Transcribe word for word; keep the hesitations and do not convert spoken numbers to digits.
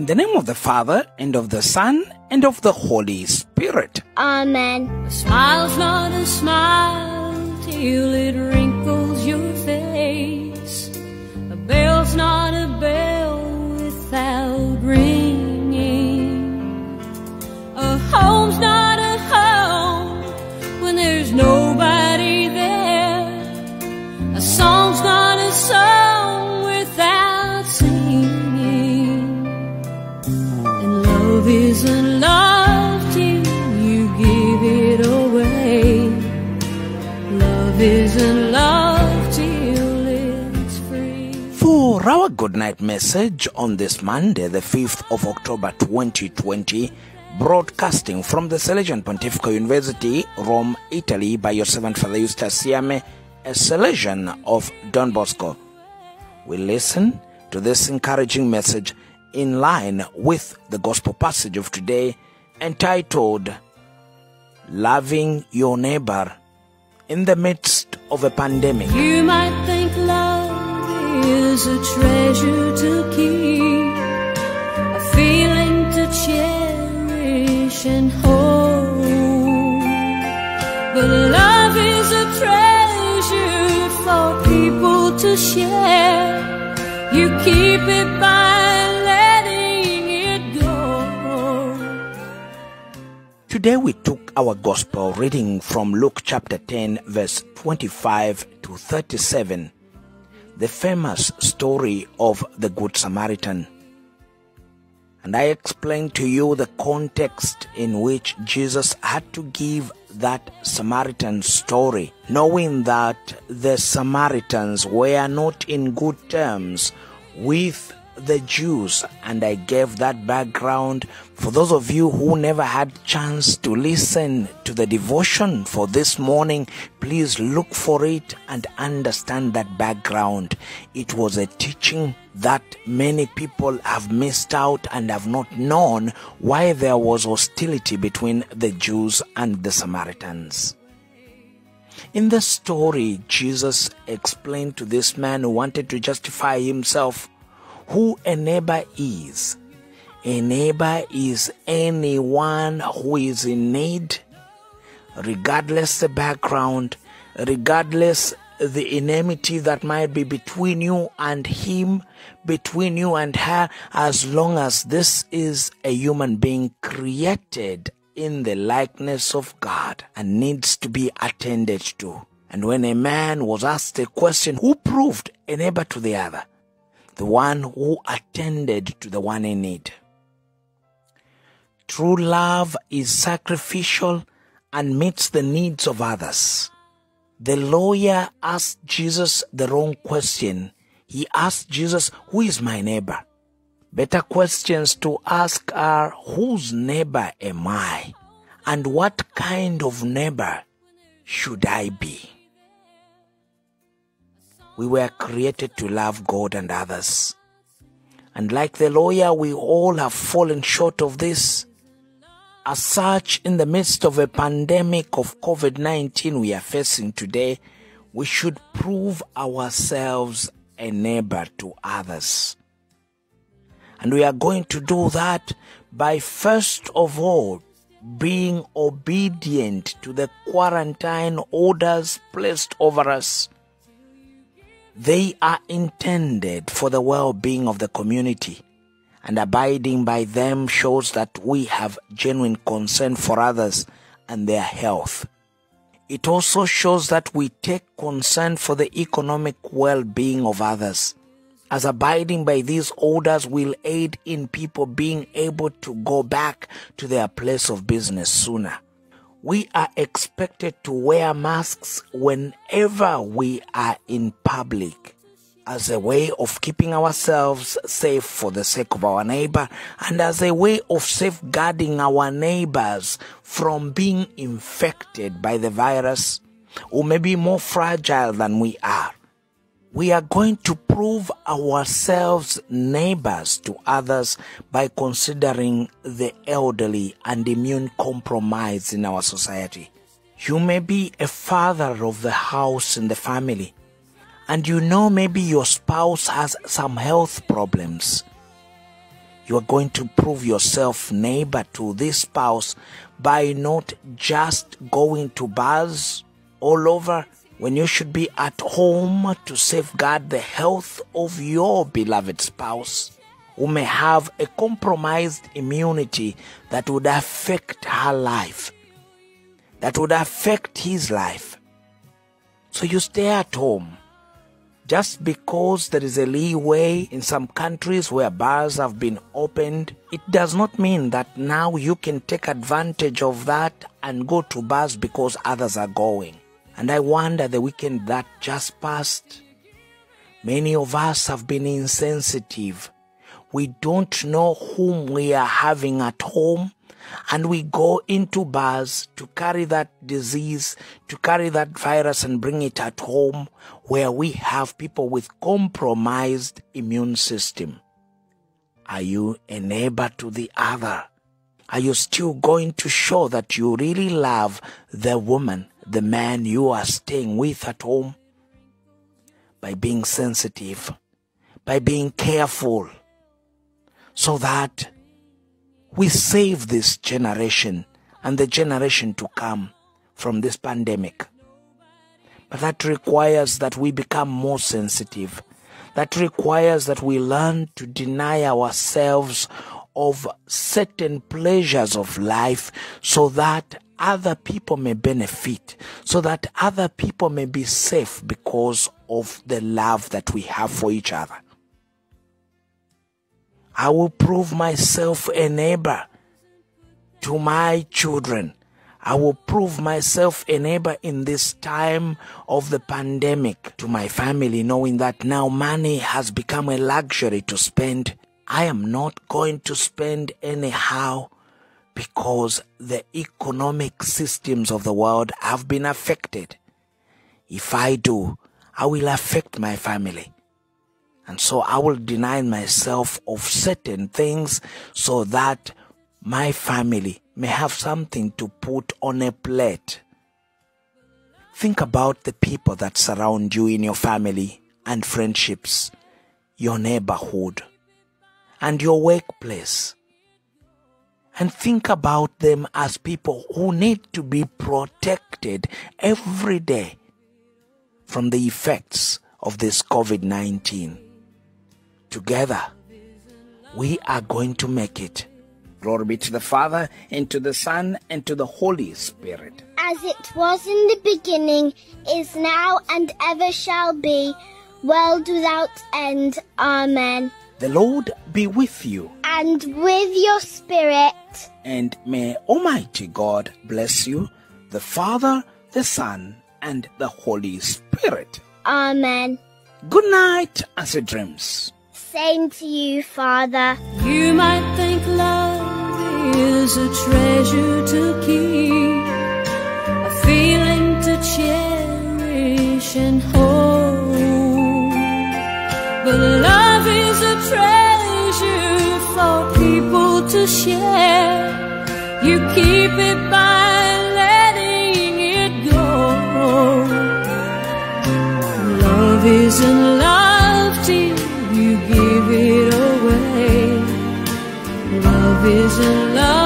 the name of the Father, and of the Son, and of the Holy Spirit. Amen. A smile's not a smile till it wrinkles your face. A bell's not a bell without ringing. A home's not a home when there's nobody there. A song's not a song without singing. And love isn't love till you give it away. Love isn't love till it's free. For our Goodnight message on this Monday, the fifth of October twenty twenty, broadcasting from the Salesian Pontifical University, Rome, Italy, by your servant Fr Eustace, siame, a Salesian of Don Bosco, we listen to this encouraging message in line with the gospel passage of today, entitled Loving Your Neighbor in the Midst of a Pandemic. You might think love is a treasure to keep, a feeling to cherish and hold, but love is a treasure for people to share. You keep it by letting it go. Today we took our gospel reading from Luke chapter ten, verse twenty-five to thirty-seven, the famous story of the Good Samaritan. And I explained to you the context in which Jesus had to give that Samaritan story, knowing that the Samaritans were not in good terms with the Jews. And I gave that background for those of you who never had chance to listen to the devotion for this morning. Please look for it and understand that background. It was a teaching that many people have missed out and have not known why there was hostility between the Jews and the Samaritans. In the story, Jesus explained to this man who wanted to justify himself who a neighbor is. A neighbor is anyone who is in need, regardless the background, regardless the enmity that might be between you and him, between you and her, as long as this is a human being created in the likeness of God and needs to be attended to. And when a man was asked a question, who proved a neighbor to the other? The one who attended to the one in need. True love is sacrificial and meets the needs of others. The lawyer asked Jesus the wrong question. He asked Jesus, who is my neighbor? Better questions to ask are, whose neighbor am I? And what kind of neighbor should I be? We were created to love God and others. And like the lawyer, we all have fallen short of this. As such, in the midst of a pandemic of COVID nineteen we are facing today, we should prove ourselves a neighbor to others. And we are going to do that by first of all being obedient to the quarantine orders placed over us. They are intended for the well-being of the community, and abiding by them shows that we have genuine concern for others and their health. It also shows that we take concern for the economic well-being of others, as abiding by these orders will aid in people being able to go back to their place of business sooner. We are expected to wear masks whenever we are in public as a way of keeping ourselves safe for the sake of our neighbor and as a way of safeguarding our neighbors from being infected by the virus or maybe more fragile than we are. We are going to prove ourselves neighbors to others by considering the elderly and immune compromised in our society. You may be a father of the house in the family, and you know maybe your spouse has some health problems. You are going to prove yourself neighbor to this spouse by not just going to bars all over when you should be at home to safeguard the health of your beloved spouse, who may have a compromised immunity that would affect her life, that would affect his life. So you stay at home. Just because there is a leeway in some countries where bars have been opened, it does not mean that now you can take advantage of that and go to bars because others are going. And I wonder, the weekend that just passed, many of us have been insensitive. We don't know whom we are having at home, and we go into bars to carry that disease, to carry that virus and bring it at home where we have people with compromised immune system. Are you a neighbor to the other? Are you still going to show that you really love the woman, the man you are staying with at home? By being sensitive, by being careful, so that we save this generation and the generation to come from this pandemic. But that requires that we become more sensitive. That requires that we learn to deny ourselves of certain pleasures of life so that other people may benefit, so that other people may be safe because of the love that we have for each other. I will prove myself a neighbor to my children. I will prove myself a neighbor in this time of the pandemic to my family, knowing that now money has become a luxury to spend. I am not going to spend anyhow because the economic systems of the world have been affected. If I do, I will affect my family. And so I will deny myself of certain things so that my family may have something to put on a plate. Think about the people that surround you in your family and friendships, your neighborhood, and your workplace. And think about them as people who need to be protected every day from the effects of this covid nineteen. Together, we are going to make it. Glory be to the Father, and to the Son, and to the Holy Spirit. As it was in the beginning, is now, and ever shall be, world without end. Amen. The Lord be with you. And with your spirit. And may Almighty God bless you, the Father, the Son, and the Holy Spirit. Amen. Good night, and sweet dreams. Same to you, Father. You might think love is a treasure to keep, a feeling to cherish and hold. But love is a treasure for people to share. You keep it by letting it go. Love isn't love till you give it away. Love isn't love.